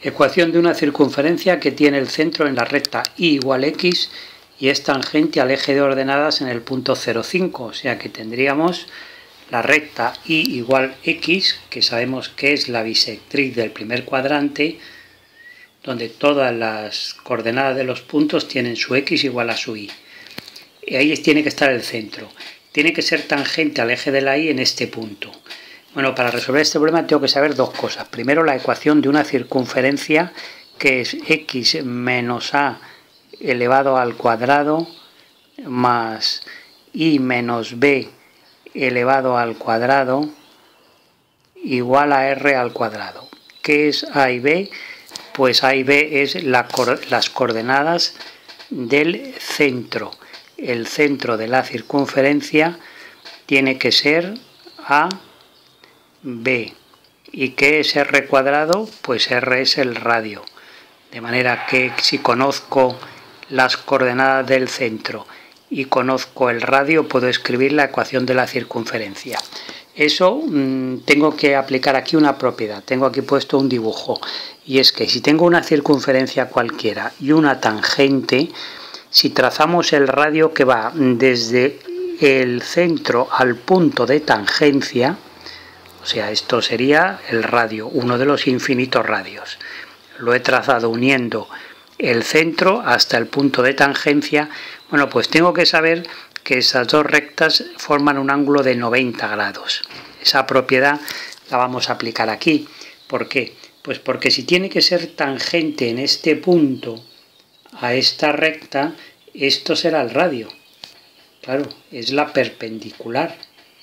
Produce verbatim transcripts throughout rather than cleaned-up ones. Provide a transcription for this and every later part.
Ecuación de una circunferencia que tiene el centro en la recta y igual x y es tangente al eje de ordenadas en el punto cero cinco, o sea que tendríamos la recta y igual x, que sabemos que es la bisectriz del primer cuadrante, donde todas las coordenadas de los puntos tienen su x igual a su y. Y ahí tiene que estar el centro. Tiene que ser tangente al eje de la y en este punto. Bueno, para resolver este problema tengo que saber dos cosas. Primero, la ecuación de una circunferencia, que es x menos a elevado al cuadrado más y menos b elevado al cuadrado igual a r al cuadrado. ¿Qué es a y b? Pues a y b es la, las coordenadas del centro. El centro de la circunferencia tiene que ser a, b. ¿Y qué es r cuadrado? Pues r es el radio. De manera que si conozco las coordenadas del centro y conozco el radio, puedo escribir la ecuación de la circunferencia. Eso mmm, tengo que aplicar aquí una propiedad. Tengo aquí puesto un dibujo. Y es que si tengo una circunferencia cualquiera y una tangente, si trazamos el radio que va desde el centro al punto de tangencia, o sea, esto sería el radio, uno de los infinitos radios. Lo he trazado uniendo el centro hasta el punto de tangencia. Bueno, pues tengo que saber que esas dos rectas forman un ángulo de noventa grados. Esa propiedad la vamos a aplicar aquí. ¿Por qué? Pues porque si tiene que ser tangente en este punto a esta recta, esto será el radio. Claro, es la perpendicular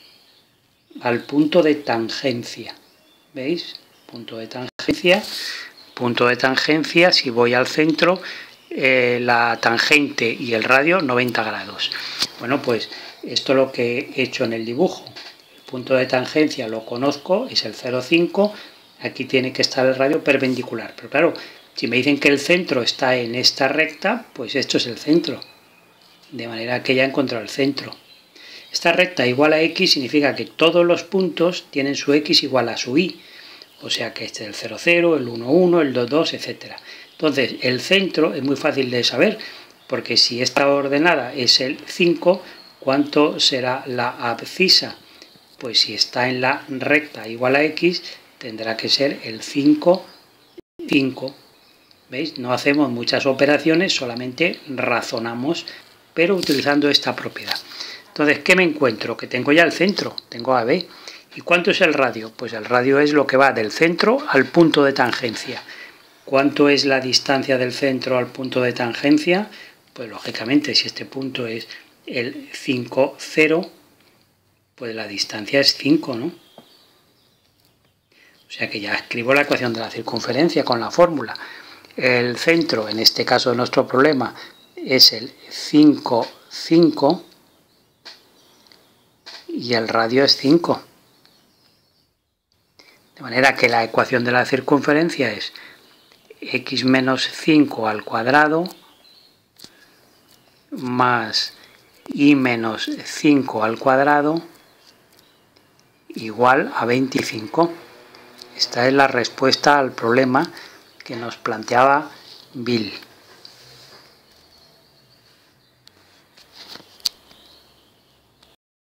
al punto de tangencia. ¿Veis? Punto de tangencia. Punto de tangencia, si voy al centro, eh, la tangente y el radio noventa grados. Bueno, pues esto es lo que he hecho en el dibujo. El punto de tangencia lo conozco, es el cero coma cinco. Aquí tiene que estar el radio perpendicular. Pero claro, si me dicen que el centro está en esta recta, pues esto es el centro. De manera que ya he encontrado el centro. Esta recta igual a x significa que todos los puntos tienen su x igual a su y. O sea que este es el cero cero, el uno uno, el dos dos, etcétera. Entonces, el centro es muy fácil de saber, porque si esta ordenada es el cinco, ¿cuánto será la abscisa? Pues si está en la recta igual a x, tendrá que ser el cinco, cinco. ¿Veis? No hacemos muchas operaciones, solamente razonamos, pero utilizando esta propiedad. Entonces, ¿qué me encuentro? Que tengo ya el centro, tengo a b. ¿Y cuánto es el radio? Pues el radio es lo que va del centro al punto de tangencia. ¿Cuánto es la distancia del centro al punto de tangencia? Pues lógicamente, si este punto es el cinco, cero, pues la distancia es cinco, ¿no? O sea que ya escribo la ecuación de la circunferencia con la fórmula. El centro, en este caso de nuestro problema, es el cinco, cinco y el radio es cinco. De manera que la ecuación de la circunferencia es x menos cinco al cuadrado más y menos cinco al cuadrado igual a veinticinco. Esta es la respuesta al problema que nos planteaba Bill.